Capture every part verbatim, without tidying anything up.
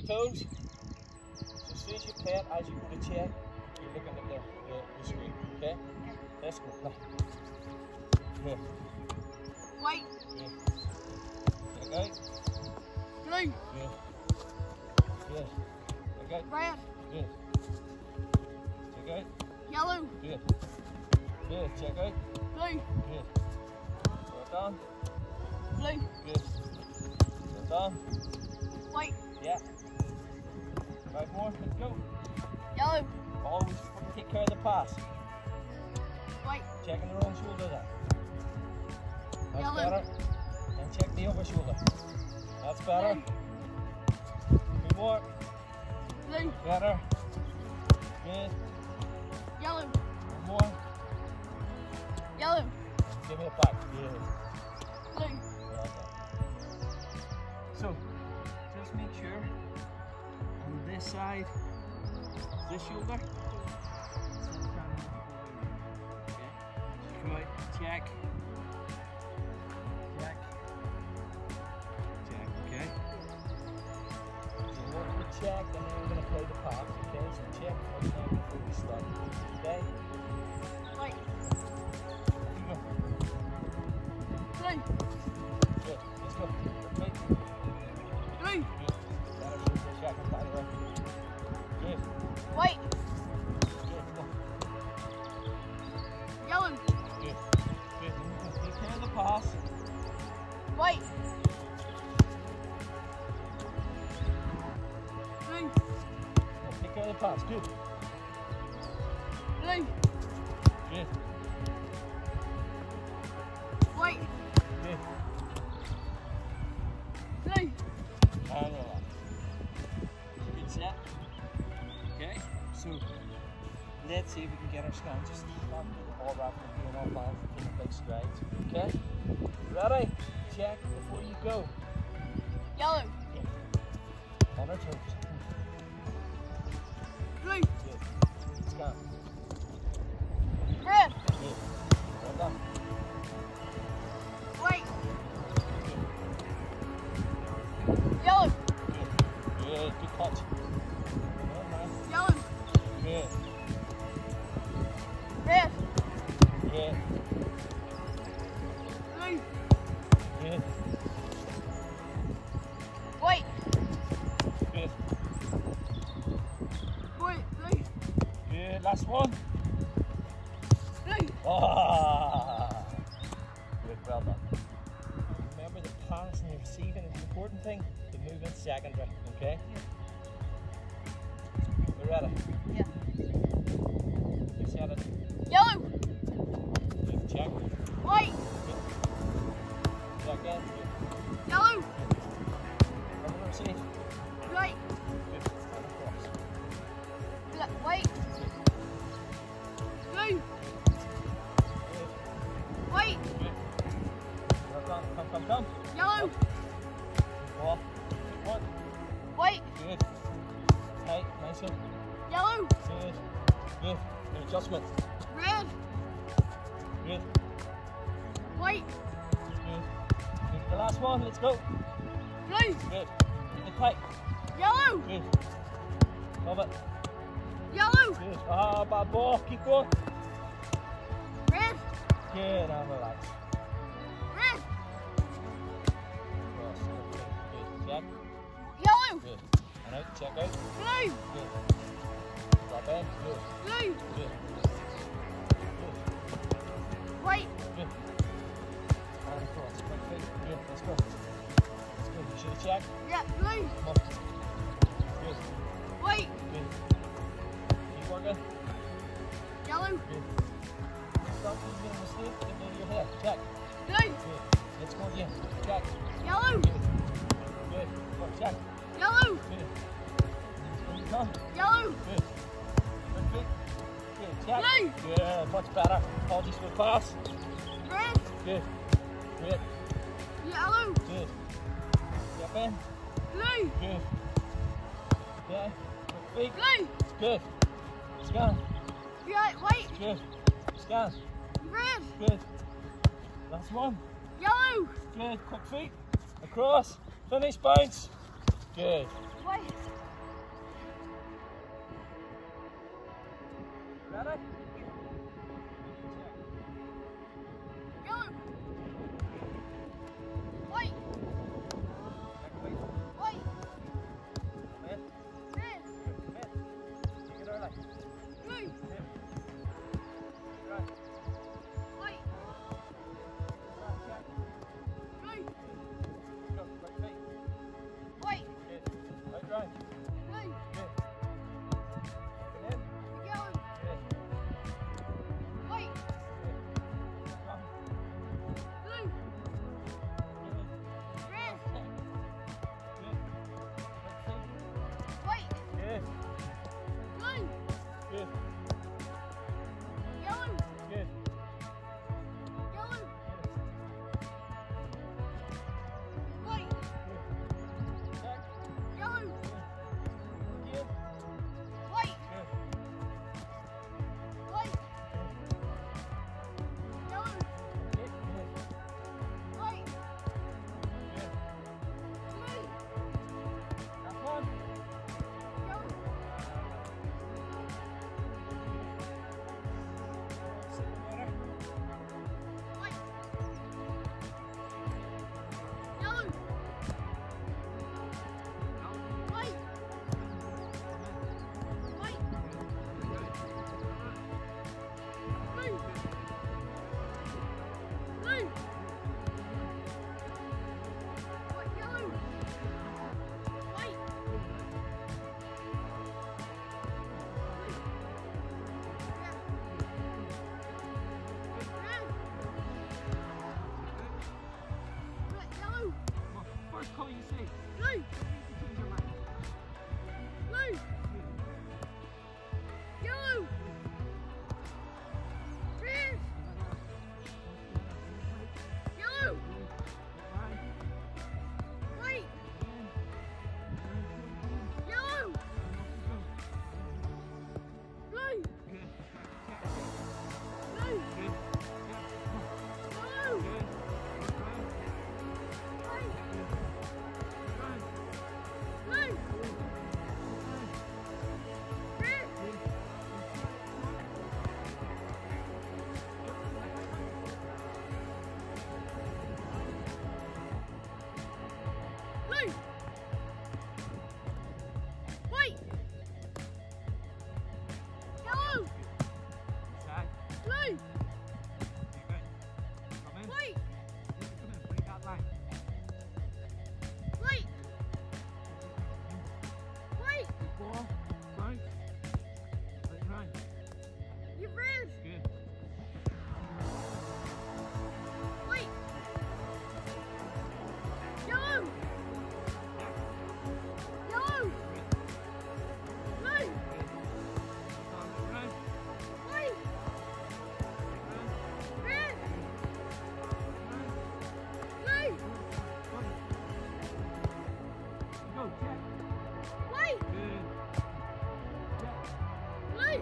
toes. So as soon as you play it, as you go to check, you're looking at the, the, the screen. Okay? Let's go. Play. Good. White. Good. Check out. Blue. Good. Good. Check out. Red. Good. Check out. Yellow. Good. Good. Check out. Blue. Good. Well done. Blue. Good. Well done. White. Yeah. Five more. Let's go. Yellow. Always take care of the pass. White. Checking the wrong shoulder there. That's Yellow. better. And check the other shoulder. That's better. Blue. Two more. Blue. Better. Good. Yellow. One more. Yellow. Give me it back. Good. Blue. Well done. So, just make sure on this side, this shoulder. Okay. Come out. Check. Check. Check. Okay. So once we check, and then we're going to play the pass. Okay. So check every time before we start. Okay. White. You go. Blue. Good. Let's go. Right. Blue. Good. Better shoot for a second, by the way. Good. White. Good. Come on. Yellow. Good. Good. Take care of the pass. White. Blue. No, take care of the pass. Good. Blue. Good. White. Good. Blue. And relax. Good set. Okay. So let's see if we can get our scan. Just stop the ball rather than being off balance and taking big strides. Okay. Ready? Check before you go. Yellow. Yeah. On our toes. Blue. Good. Scan. Red. Good. Well done. White. Yellow. Good. Good. Good touch. Well done. Yellow. Good. Red. Good. Blue. Good. White. Good. White. Blue. Good. Last one. Blue. Ah. Good. Well done. Remember, the pass and the receiving is the important thing. The movement's secondary. Okay. We ready? Yeah. You set it. Yellow. Good. Check. White. Good. Check in. Good. Yellow. Remember to receive. White. Good. Stand across. Bla- White. Blue. Good. White. Good. Well done. Come, come, come. Yellow. Ball. Good one. White. Good. Tight. Nice one. Yellow. Good. Good. Good adjustment. Red. Good. White. Good. Good. The last one. Let's go. Blue. Good. Keep it tight. Yellow. Good. Love it. Yellow. Good. Ah, bad ball. Keep going. Red. Good. And relax. Red. Cross. Good. Good. Check. Yellow. Good. And out. Check out. Blue. Good. Drop in. Good. Blue. Good. Good. White. Good. And across. Quick feet. Good. Let's go. Let's go. You should have checked. Yeah. Blue. Come on. Good. White. Good. Keep working. Yellow. Good. Stop making a mistake. Get into your head. Check. Blue. Good. Let's go again. Check. Yellow. Good. Good. Come on. Check. Yellow. Good. Here you come. Yellow. Good. Quick feet. Good. Check. Blue. Good. Much better. Apologies for the pass. Red. Good. Great. Yellow. Good. Step in. Blue. Good. Okay. Quick feet. Blue. Good. Scan. Yeah. White. Good. Scan. Red. Good. Last one. Yellow. Good. Quick feet. Across. Finish. Bounce. Good. White. Ready? Yellow. White. White. Red. Red. Red. Take it early. Blue. Right. White. Right, check. Blue. Go, right feet. White. Good. Right, right. Blue. Good. Come in. Yellow. Good. White. Good. Come. Blue. Good. Red. Good. Right feet. White. Good. Blue. Good. Yellow. Good. Yellow. White. Check. Yellow. Good. White. Good. White. Yellow. Good. Good. White. Good. Blue. Last one. Yellow. Sit together. White. Yellow. White. White. Blue. Blue. White. Yellow. White. Red. Red. Yellow. Come on. First call you say. Blue. Change your mind. Blue. Yellow. Red. Yellow. White. Yellow. Blue. Blue. Yellow. White. Blue. Red. Blue. White. Yellow. Side. Blue. Come in. White. Come in. Break that line. White. White. Ball. Right. Right, right. You red. Good. White. Yellow. Yellow. Blue. Right. White. Red. Blue. Go, check. White. Good. Check. Blue.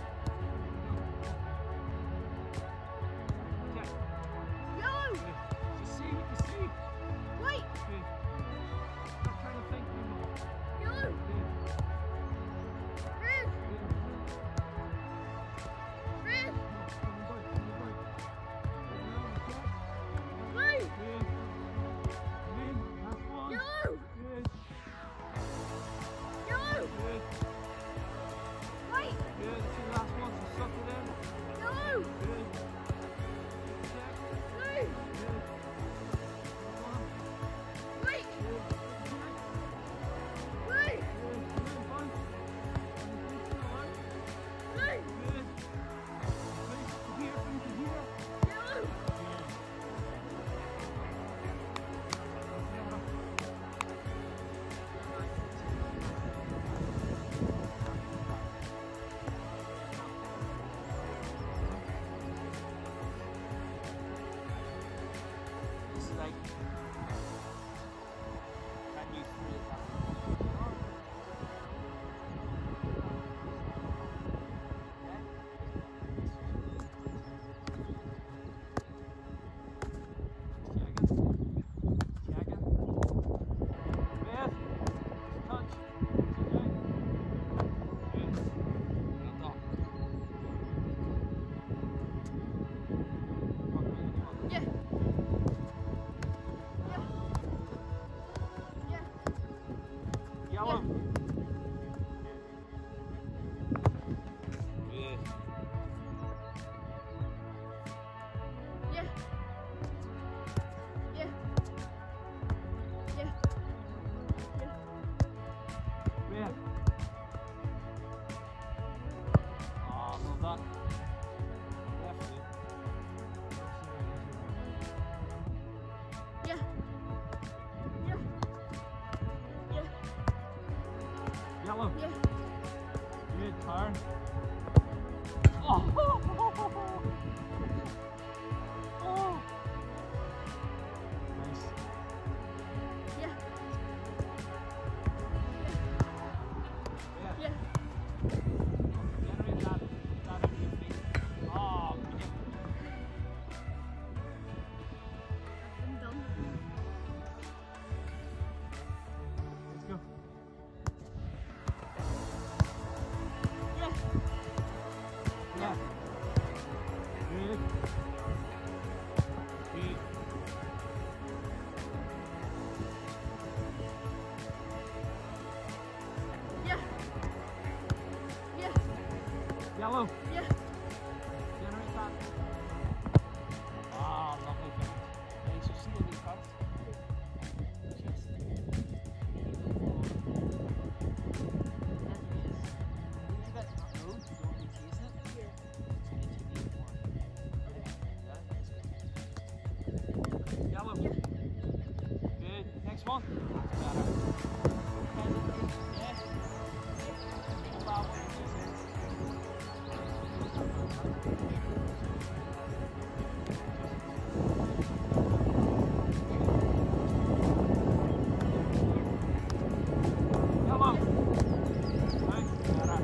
Check. Yellow. Good. Just see what you see. White. Good. Stop trying to think anymore. Yellow. Good. Red. Good. Red. Come on, come on, come on. Check. Blue. Good. Come in. Last one. Yellow. Good. Yellow. Good. White. Good. Two last ones. So suck it in. Yellow. Good. Check. Blue. Good. One. White. Good. Check. Blue. Good. Come in, bunch. Blue. Good. Finish from here. Finish from here. Yellow. Good. Yellow. Good. Yeah. Yeah. Yeah. Yeah. Red. Oh, well done. Left foot. Yeah. Yeah. Yeah. Yellow. Yeah. Good turn. Oh. Oh. Nice. Yeah. Yeah. Yeah. Generate that, that out of your feet. Oh, man. I'm done. Let's go. Yeah. Yeah. Good. Good. Yeah. Yeah. Yellow. Yeah. Generate that. Ah, lovely finish. Nice. You see the wee cut? Just. Leave it not low. Don't be chasing it. Yeah. So you need to be more. Yeah, that's good. Yellow. Yeah. Good. Next one. That's better. Okay, yeah. Hold that one. Yellow. Right, better.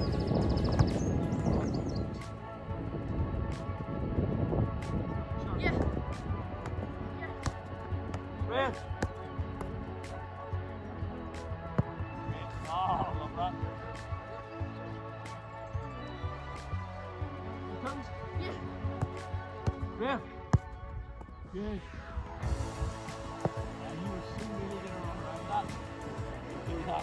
Sure. Yeah. Yeah. Red. Oh, love that. Here comes. Yeah. Red. Good. Yeah, you were so really gonna run around that. Do that.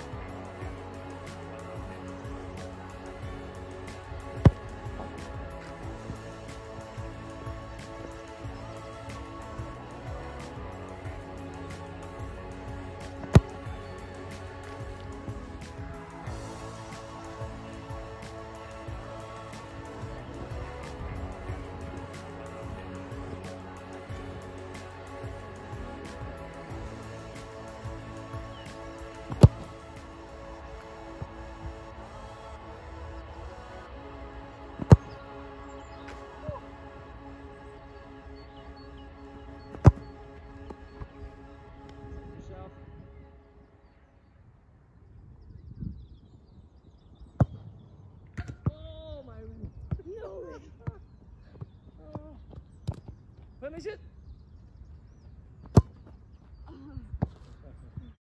Yourself. Oh my. No way. Finish it.